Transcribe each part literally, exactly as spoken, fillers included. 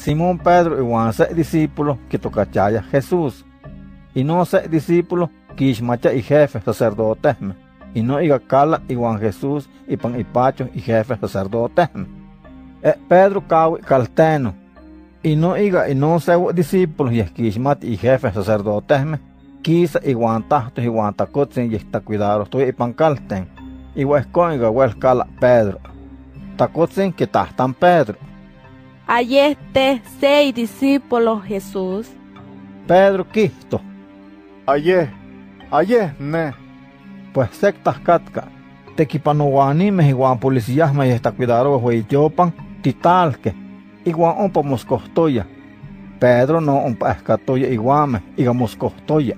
Simón Pedro iwan se discípulo kitokachaya Jesús. Y no se discípulo kixmacha y jefe sacerdotesme. Y no iga kala iwan Jesús ipan ipacho y jefe sacerdotesme. E Pedro kawi kalteno. Y no iga y no se discípulos y kixmat y jefe sacerdotesme. Kisa iwan tahto iwan takotzin y takuidaros tu ipan kalten. Iwa eskon iga wel kala Pedro. Takotzin que tahtan Pedro. Ayeste seis discípulos Jesús. Pedro Cristo. Aye, aye ne. Pues sectas katka. Tequipanuanime iguan policías me está cuidado hueyopan titalque. Iguan ompa moscostoya. Pedro no ompa escatoya iguame iga moscostoya.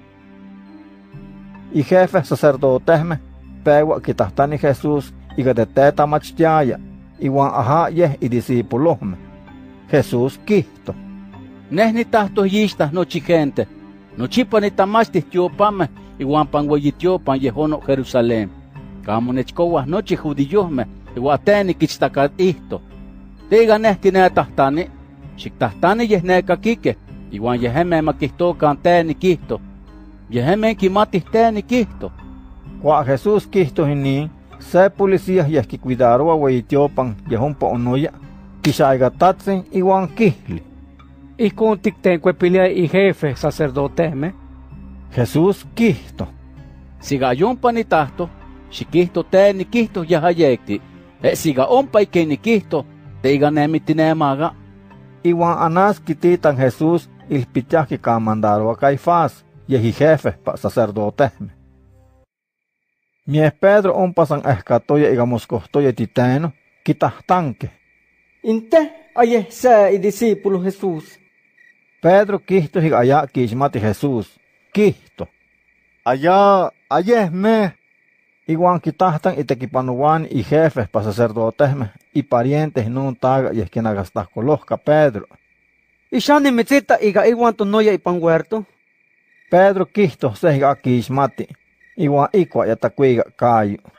Y jefe sacerdotesme pegua quitahtani Jesús iga de teta machtiaya. Iguan ajá yeh y discípulosme. Jesús Cristo. Nehni tahtos yistas nochi gente. Nochipa ni tamastis tiopame. Iguan panguayitiopan yehono Jerusalén. Kamo nechkowas nochi judiyosme. Iguan teni kichtakat ihto. Tiga nehti ne tahtani. Xiktahtani yeh neka kike. Iguan yeheme makihtokan teni kihto. Yeheme kimatis teni kihto. Kua Jesús Cristo hinin. Se policías y que cuidaron a Huayitiopan y a un ponoya, Kishaigatatsen y Juan Kihli. Y con tictencuepilia y jefe sacerdote, ¿me? Jesús Cristo. Siga yompa ni tahto, si Cristo te ni Cristo ya hayekti, e siga ompa y que ni Cristo, te iga nemitinemaga. Y Juan Anás quititan Jesús il pichaki ka mandaro a Caifás y el jefe pa sacerdote. Mi Pedro on pasan escatoya digamos costoya titano, quitastanque. Inte aye se y discípulo Jesús. Pedro Cristo y allá quismati Jesús. Cristo. Allá, aye me. Iguan quitastan y tequipanuan y jefes para sacerdotes y parientes no taga y es quien agastas colosca Pedro. Y shani metzita iga iguan tonoya y pan huerto. Pedro Cristo se iga quismati. Iguan ikwa yatakuiga kayo.